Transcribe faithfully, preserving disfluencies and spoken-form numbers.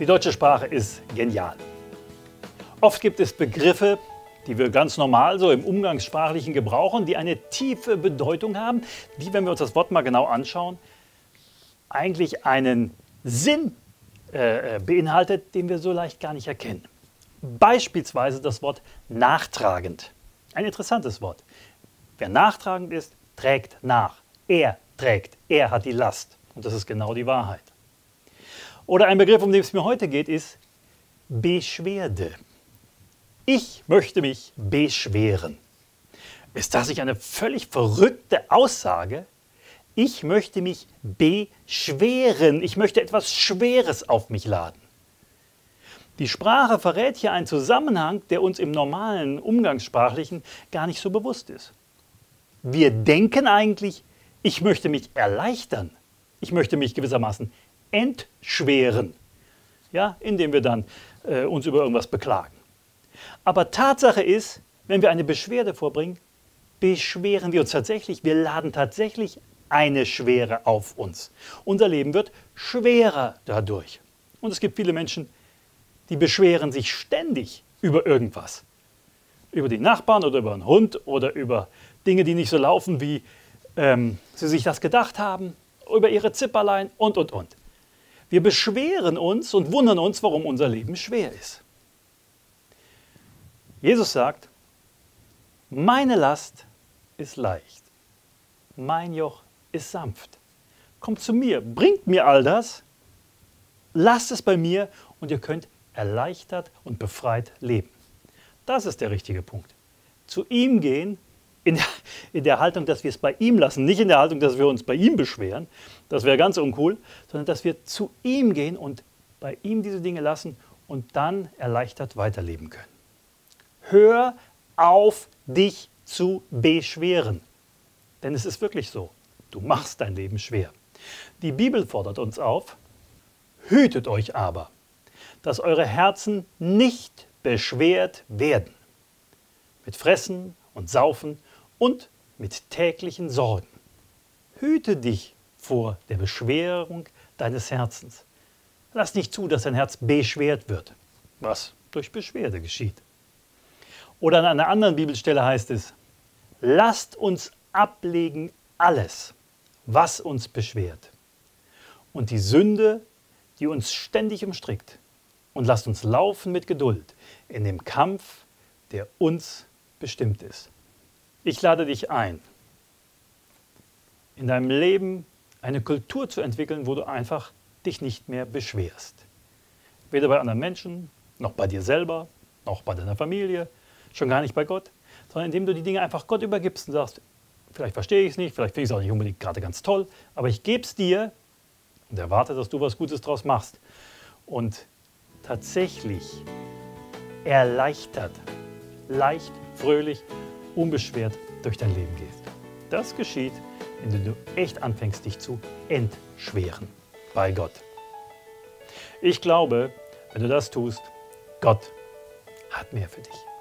Die deutsche Sprache ist genial. Oft gibt es Begriffe, die wir ganz normal so im Umgangssprachlichen gebrauchen, die eine tiefe Bedeutung haben, die, wenn wir uns das Wort mal genau anschauen, eigentlich einen Sinn äh, beinhaltet, den wir so leicht gar nicht erkennen. Beispielsweise das Wort nachtragend. Ein interessantes Wort. Wer nachtragend ist, trägt nach. Er trägt, er hat die Last. Und das ist genau die Wahrheit. Oder ein Begriff, um den es mir heute geht, ist Beschwerde. Ich möchte mich beschweren. Ist das nicht eine völlig verrückte Aussage? Ich möchte mich beschweren. Ich möchte etwas Schweres auf mich laden. Die Sprache verrät hier einen Zusammenhang, der uns im normalen Umgangssprachlichen gar nicht so bewusst ist. Wir denken eigentlich, ich möchte mich erleichtern. Ich möchte mich gewissermaßen entschweren, ja, indem wir dann äh, uns über irgendwas beklagen. Aber Tatsache ist, wenn wir eine Beschwerde vorbringen, beschweren wir uns tatsächlich, wir laden tatsächlich eine Schwere auf uns. Unser Leben wird schwerer dadurch. Und es gibt viele Menschen, die beschweren sich ständig über irgendwas. Über die Nachbarn oder über einen Hund oder über Dinge, die nicht so laufen, wie ähm, sie sich das gedacht haben, über ihre Zipperlein und, und, und. Wir beschweren uns und wundern uns, warum unser Leben schwer ist. Jesus sagt, meine Last ist leicht, mein Joch ist sanft. Kommt zu mir, bringt mir all das, lasst es bei mir und ihr könnt erleichtert und befreit leben. Das ist der richtige Punkt. Zu ihm gehen, in der, in der Haltung, dass wir es bei ihm lassen, nicht in der Haltung, dass wir uns bei ihm beschweren, das wäre ganz uncool, sondern dass wir zu ihm gehen und bei ihm diese Dinge lassen und dann erleichtert weiterleben können. Hör auf, dich zu beschweren, denn es ist wirklich so, du machst dein Leben schwer. Die Bibel fordert uns auf, hütet euch aber, dass eure Herzen nicht beschwert werden mit Fressen und Saufen und mit täglichen Sorgen. Hüte dich vor der Beschwerung deines Herzens. Lass nicht zu, dass dein Herz beschwert wird, was durch Beschwerde geschieht. Oder an einer anderen Bibelstelle heißt es, lasst uns ablegen alles, was uns beschwert und die Sünde, die uns ständig umstrickt, und lasst uns laufen mit Geduld in dem Kampf, der uns bestimmt ist. Ich lade dich ein, in deinem Leben eine Kultur zu entwickeln, wo du einfach dich nicht mehr beschwerst. Weder bei anderen Menschen, noch bei dir selber, noch bei deiner Familie, schon gar nicht bei Gott, sondern indem du die Dinge einfach Gott übergibst und sagst, vielleicht verstehe ich es nicht, vielleicht finde ich es auch nicht unbedingt gerade ganz toll, aber ich gebe es dir und erwarte, dass du was Gutes draus machst. Und tatsächlich erleichtert, leicht, fröhlich, unbeschwert durch dein Leben gehst. Das geschieht, indem du echt anfängst, dich zu entschweren bei Gott. Ich glaube, wenn du das tust, Gott hat mehr für dich.